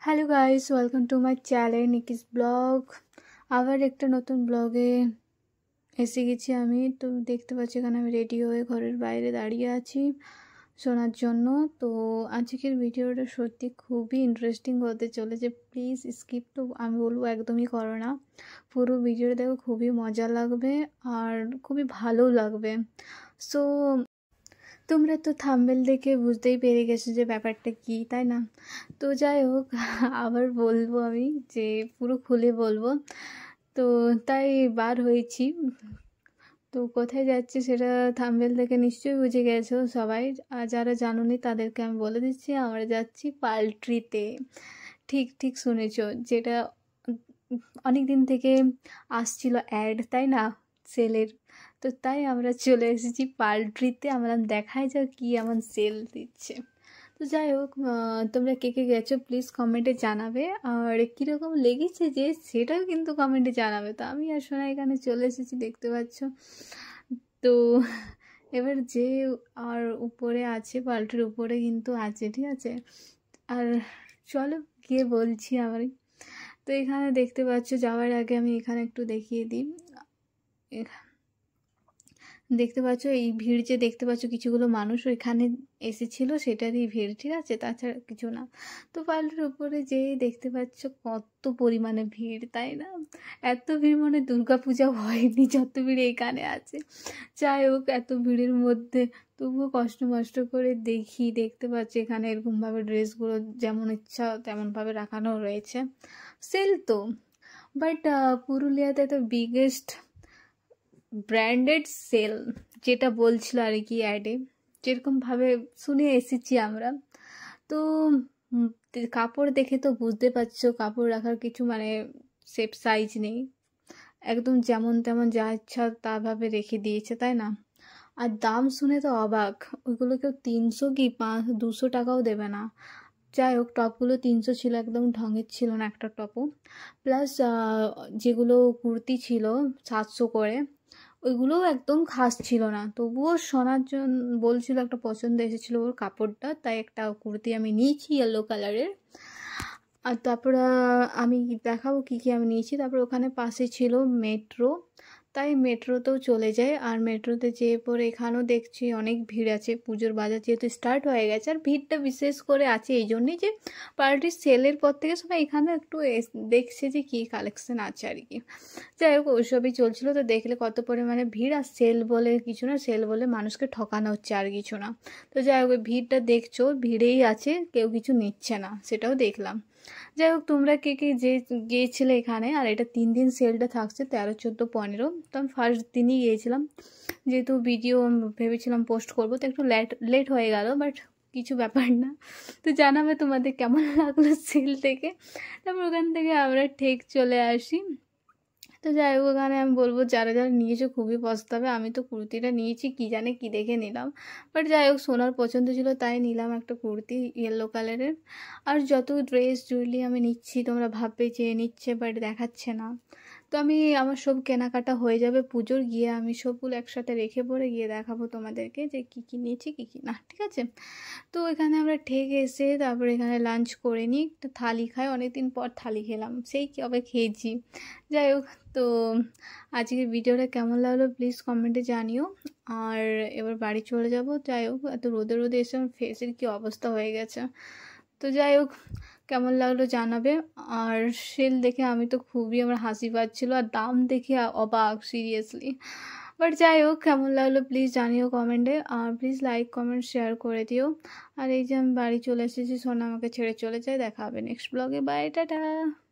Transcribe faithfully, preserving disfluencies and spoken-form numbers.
Hello guys, welcome to my channel Niki's blog. আবার একটা নতুন ব্লগে এসে গেছি আমি। তো দেখতে পাচ্ছি এখানে আমি রেডি হয়ে ঘরের বাইরে দাঁড়িয়ে আছি শোনার জন্য। তো আজকের ভিডিওটা সত্যি খুবই ইন্টারেস্টিং হতে চলেছে। প্লিজ স্কিপ তো আমি বলবো একদমই করো না, পুরো ভিডিওটা দেখো, খুবই মজা লাগবে আর খুবই ভালো লাগবে। সো তোমরা তো থাম্বনেল দেখে বুঝতেই পেরে গেছো যে ব্যাপারটা কী, তাই না? তো যাই হোক, আবার বলবো আমি যে পুরো খুলে বলবো। তো তাই বার হয়েছি। তো কোথায় যাচ্ছি সেটা থাম্বনেল দেখে নিশ্চয়ই বুঝে গেছো সবাই, আর যারা জানোনি তাদেরকে আমি বলে দিচ্ছি, আমরা যাচ্ছি পাল্ট্রিতে। ঠিক ঠিক শুনেছো, যেটা অনেক দিন থেকে আসছিল অ্যাড, তাই না, সেলের। তো তাই আমরা চলে এসেছি পাল্ট্রিতে। আমরা দেখাই যাক কী এমন সেল দিচ্ছে। তো যাই হোক, তোমরা কে কে গেছো প্লিজ কমেন্টে জানাবে, আর কীরকম লেগেছে যে সেটাও কিন্তু কমেন্টে জানাবে। তো আমি আর সোনা এখানে চলে এসেছি, দেখতে পাচ্ছ। তো এবার যে আর উপরে আছে, পাল্ট্রির উপরে কিন্তু আছে, ঠিক আছে। আর চলো গিয়ে বলছি আমার। তো এখানে দেখতে পাচ্ছ, যাওয়ার আগে আমি এখানে একটু দেখিয়ে দিই। দেখতে পাচ্ছ এই ভিড়, যে দেখতে পাচ্ছ কিছুগুলো মানুষ ওইখানে এসেছিল সেটারই ভিড়, ঠিক আছে, তাছাড়া কিছু না। তো পাল্টের উপরে যেই দেখতে পাচ্ছ কত পরিমাণে ভিড়, তাই না? এত ভিড় মনে দুর্গা পূজা হয়নি যত ভিড় এখানে আছে। যাই হোক, এত ভিড়ের মধ্যে তবুও কষ্ট মষ্ট করে দেখি, দেখতে পাচ্ছি এখানে এরকমভাবে ড্রেসগুলো যেমন ইচ্ছা তেমনভাবে রাখানো রয়েছে। সেল তো, বাট পুরুলিয়াতে তো বিগেস্ট ব্র্যান্ডেড সেল যেটা বলছিল আর কি অ্যাডে, যেরকমভাবে শুনে এসেছি আমরা। তো কাপড় দেখে তো বুঝতে পারছো কাপড় রাখার কিছু মানে সেফ সাইজ নেই, একদম যেমন তেমন যা ইচ্ছা তাভাবে রেখে দিয়েছে, তাই না? আর দাম শুনে তো অবাক, ওইগুলো কেউ তিনশো কি পাঁচ দুশো টাকাও দেবে না। যাই হোক, টপগুলো তিনশো ছিল, একদম ঢঙের ছিল না একটা টপও। প্লাস যেগুলো কুর্তি ছিল সাতশো করে, ওইগুলোও একদম খাস ছিল না। তবুও শোনার জন্য বলছিল, একটা পছন্দ এসেছিলো ওর কাপড়টা, তাই একটা কুর্তি আমি নিয়েছি ইয়েলো কালারের। আর তারপর আমি দেখাবো কী কী আমি নিয়েছি। তারপর ওখানে পাশে ছিল মেট্রো, তাই মেট্রোতেও চলে যায়। আর মেট্রোতে যেয়ে পরে এখানেও দেখছি অনেক ভিড় আছে, পুজোর বাজার যেহেতু স্টার্ট হয়ে গেছে। আর ভিড়টা বিশেষ করে আছে এই জন্যই যে পার্টির সেলের পর থেকে সবাই এখানে একটু দেখছে যে কী কালেকশন আছে আর কি। যাই হোক, ওইসবই চলছিল। তো দেখলে কত পরিমাণে ভিড়, আর সেল বলে কিছু না, সেল বলে মানুষকে ঠকানো হচ্ছে আর কিছু না। তো যাই হোক, ভিড়টা দেখছো, ভিড়েই আছে, কেউ কিছু নিচ্ছে না, সেটাও দেখলাম। যাই হোক, তোমরা কে কে যে গিয়েছিলে এখানে, আর এটা তিন দিন সেলটা থাকছে, তেরো চোদ্দো পনেরো। তো আমি ফার্স্ট দিনই গিয়েছিলাম, যেহেতু ভিডিও ভেবেছিলাম পোস্ট করবো, তো একটু লেট লেট হয়ে গেল, বাট কিছু ব্যাপার না। তো জানাবে তোমাদের কেমন লাগলো সেল থেকে। তারপর ওখান থেকে আমরা ঠেক চলে আসি। তো যাই হোক, ওখানে আমি বলবো যারা যারা নিয়েছো খুবই পস্তাবে। আমি তো কুর্তিটা নিয়েছি কী জানে কী দেখে নিলাম, বাট যাই হোক সোনার পছন্দ ছিল তাই নিলাম একটা কুর্তি ইয়েলো কালারের। আর যত ড্রেস জুয়েলারি আমি নিচ্ছি তোমরা ভাববে যে নিচ্ছে বাট দেখাচ্ছে না। তো আমি আমার সব কেনাকাটা হয়ে যাবে পুজোর, গিয়ে আমি সবগুলো একসাথে রেখে পরে গিয়ে দেখাবো তোমাদেরকে যে কী কী নিয়েছি কী কী না, ঠিক আছে? তো এখানে আমরা ঠেক এসে তারপরে এখানে লাঞ্চ করে নিই, একটা থালি খাই, অনেকদিন পর থালি খেলাম, সেই কবে খেয়েছি। যাই হোক, তো আজকের ভিডিওটা কেমন লাগলো প্লিজ কমেন্টে জানিও। আর এবার বাড়ি চলে যাব। যাই হোক, এত রোদে রোদে এসে আমার ফেসের কী অবস্থা হয়ে গেছে। তো যাই হোক, কেমন লাগলো জানাবে। আর সেল দেখে আমি তো খুবই আমার হাসি পাচ্ছিলো, আর দাম দেখে অবাক সিরিয়াসলি। বাট যাই হোক, কেমন লাগলো প্লিজ জানিও কমেন্টে, আর প্লিজ লাইক কমেন্ট শেয়ার করে দিও। আর এই যে আমি বাড়ি চলে এসেছি, সোনা আমাকে ছেড়ে চলে যায়। দেখা হবে নেক্সট ব্লগে, বাই, টাটা।